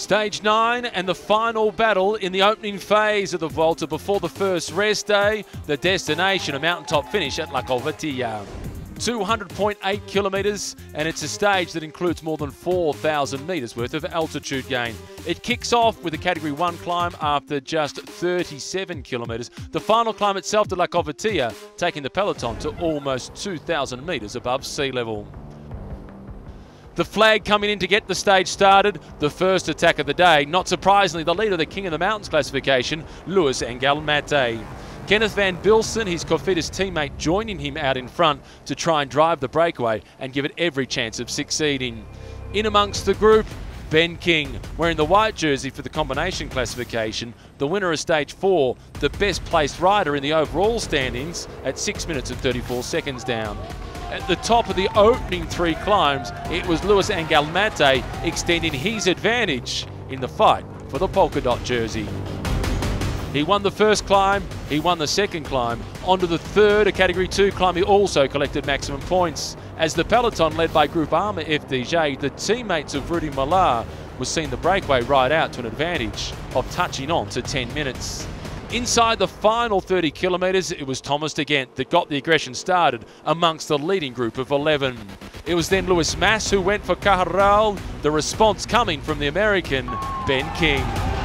Stage 9 and the final battle in the opening phase of the Vuelta before the first rest day. The destination, a mountaintop finish at La Covatilla. 200.8 kilometres, and it's a stage that includes more than 4,000 metres worth of altitude gain. It kicks off with a Category 1 climb after just 37 kilometres. The final climb itself to La Covatilla, taking the peloton to almost 2,000 metres above sea level. The flag coming in to get the stage started, the first attack of the day. Not surprisingly, the leader of the King of the Mountains classification, Luis Engelmate. Kenneth Van Bilsen, his Cofidis teammate, joining him out in front to try and drive the breakaway and give it every chance of succeeding. In amongst the group, Ben King, wearing the white jersey for the combination classification, the winner of Stage 4, the best placed rider in the overall standings at 6 minutes and 34 seconds down. At the top of the opening 3 climbs, it was Luis Engelmate extending his advantage in the fight for the polka dot jersey. He won the first climb, he won the second climb. Onto the third, a Category 2 climb, he also collected maximum points. As the peloton led by Group Arma FDJ, the teammates of Rudy Millar was seeing the breakaway ride out to an advantage of touching on to 10 minutes. Inside the final 30 kilometres, it was Thomas de Gendt that got the aggression started amongst the leading group of 11. It was then Luis Mas who went for Cajaral, the response coming from the American Ben King.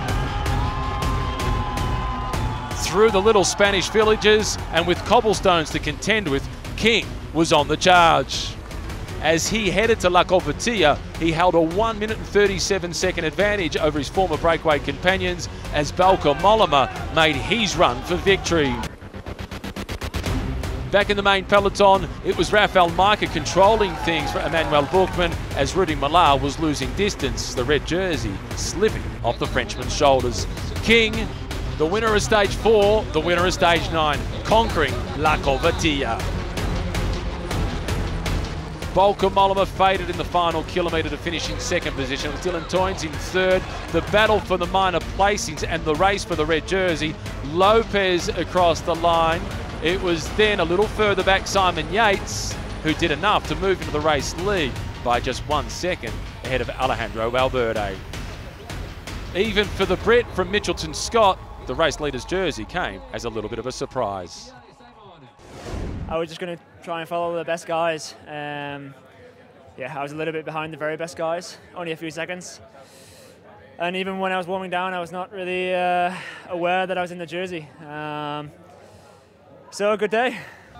Through the little Spanish villages and with cobblestones to contend with, King was on the charge. As he headed to La Covatilla, he held a 1 minute and 37 second advantage over his former breakaway companions as Bauke Mollema made his run for victory. Back in the main peloton, it was Rafael Majka controlling things for Emmanuel Buchmann as Rudy Millar was losing distance, the red jersey slipping off the Frenchman's shoulders. King, the winner of Stage 4, the winner of Stage 9, conquering La Covatilla. Bauke Mollema faded in the final kilometre to finish in second position. It was Dylan Toynes in third. The battle for the minor placings and the race for the red jersey. Lopez across the line. It was then a little further back Simon Yates, who did enough to move into the race lead by just 1 second ahead of Alejandro Valverde. Even for the Brit from Mitchelton-SCOTT, the race leader's jersey came as a little bit of a surprise. I was just going to try and follow the best guys. Yeah, I was a little bit behind the very best guys, only a few seconds. And even when I was warming down, I was not really aware that I was in the jersey. So a good day.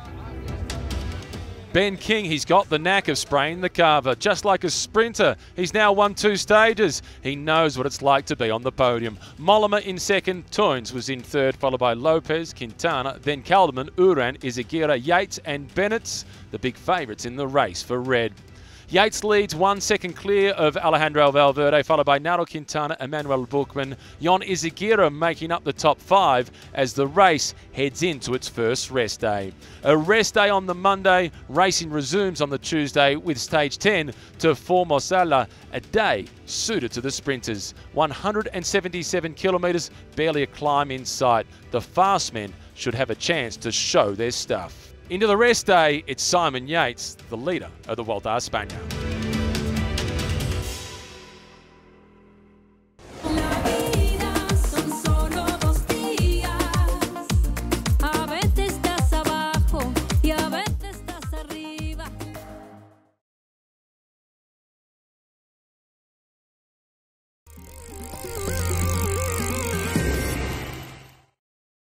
Ben King, he's got the knack of spraying the carver. Just like a sprinter, he's now won 2 stages. He knows what it's like to be on the podium. Mollema in second, Toynes was in third, followed by Lopez, Quintana, then Calderman, Uran, Izaguirre, Yates and Bennett, the big favourites in the race for red. Yates leads 1 second clear of Alejandro Valverde, followed by Nairo Quintana, Emmanuel Buchmann, Jon Izaguirre making up the top 5 as the race heads into its first rest day. A rest day on the Monday, racing resumes on the Tuesday with Stage 10 to Formosala, a day suited to the sprinters. 177 kilometres, barely a climb in sight. The fast men should have a chance to show their stuff. Into the rest day, it's Simon Yates, the leader of the Vuelta a España.